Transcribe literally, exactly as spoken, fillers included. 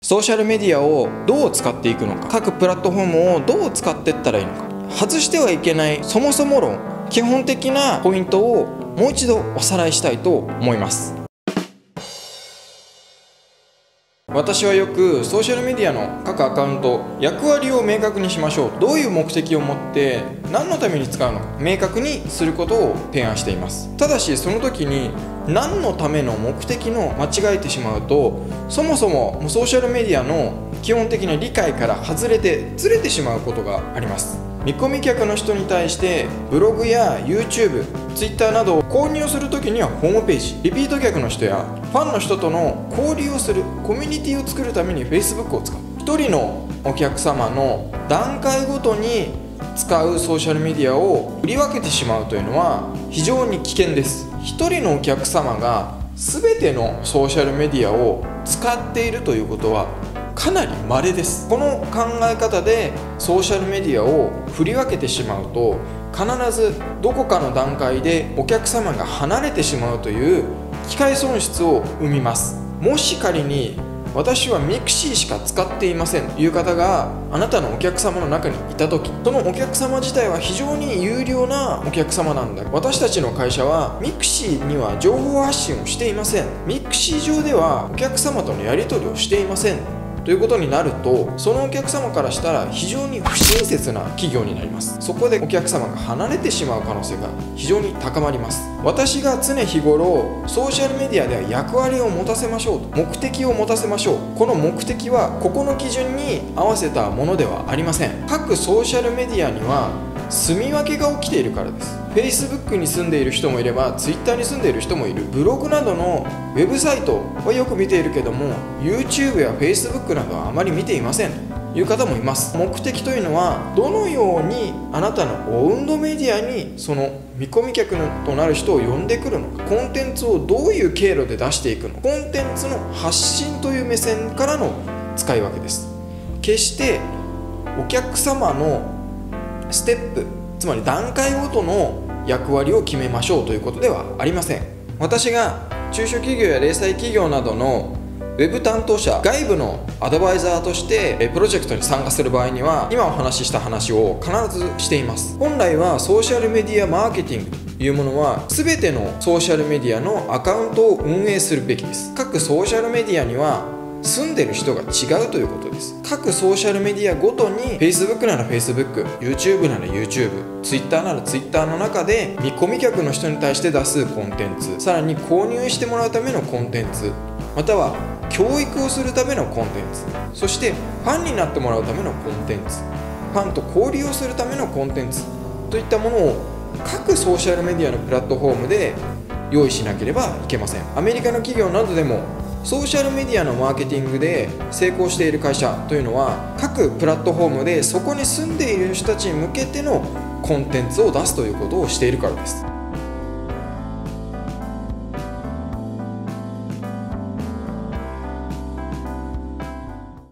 ソーシャルメディアをどう使っていくのか、各プラットフォームをどう使っていったらいいのか、外してはいけないそもそも論、基本的なポイントをもう一度おさらいしたいと思います。私はよくソーシャルメディアの各アカウント、役割を明確にしましょう、どういう目的を持って何のために使うのか明確にすることを提案しています。ただしその時に何のための目的の間違えてしまうと、そもそもソーシャルメディアの基本的な理解から外れてずれてしまうことがあります。見込み客の人に対してブログや YouTube、Twitter などを購入するときにはホームページ、リピート客の人やファンの人との交流をするコミュニティを作るために Facebook を使う。一人のお客様の段階ごとに使うソーシャルメディアを振り分けてしまうというのは非常に危険です。一人のお客様が全てのソーシャルメディアを使っているということはかなり稀です。この考え方でソーシャルメディアを振り分けてしまうと、必ずどこかの段階でお客様が離れてしまうという機会損失を生みます。もし仮に私はミクシーしか使っていませんという方があなたのお客様の中にいた時、そのお客様自体は非常に有料なお客様なんだ、私たちの会社はミクシーには情報発信をしていません、ミクシー上ではお客様とのやり取りをしていませんということになると、そのお客様からしたら非常に不親切な企業になります。そこでお客様が離れてしまう可能性が非常に高まります。私が常日頃ソーシャルメディアでは役割を持たせましょうと、目的を持たせましょう、この目的はここの基準に合わせたものではありません。各ソーシャルメディアには住み分けが起きているからです。 Facebook に住んでいる人もいれば Twitter に住んでいる人もいる。ブログなどのウェブサイトはよく見ているけども YouTube や Facebook などはあまり見ていませんという方もいます。目的というのはどのようにあなたのオウンドメディアにその見込み客となる人を呼んでくるのか、コンテンツをどういう経路で出していくのか、コンテンツの発信という目線からの使い分けです。決してお客様のステップ、つまり段階ごとの役割を決めましょうということではありません。私が中小企業や零細企業などのウェブ担当者、外部のアドバイザーとしてプロジェクトに参加する場合には今お話しした話を必ずしています。本来はソーシャルメディアマーケティングというものは全てのソーシャルメディアのアカウントを運営するべきです。各ソーシャルメディアには住んでる人が違うということです。各ソーシャルメディアごとに Facebook なら Facebook、YouTube なら YouTube、Twitter なら Twitter の中で見込み客の人に対して出すコンテンツ、さらに購入してもらうためのコンテンツ、または教育をするためのコンテンツ、そしてファンになってもらうためのコンテンツ、ファンと交流をするためのコンテンツといったものを各ソーシャルメディアのプラットフォームで用意しなければいけません。アメリカの企業などでもソーシャルメディアのマーケティングで成功している会社というのは各プラットフォームでそこに住んでいる人たちに向けてのコンテンツを出すということをしているからです。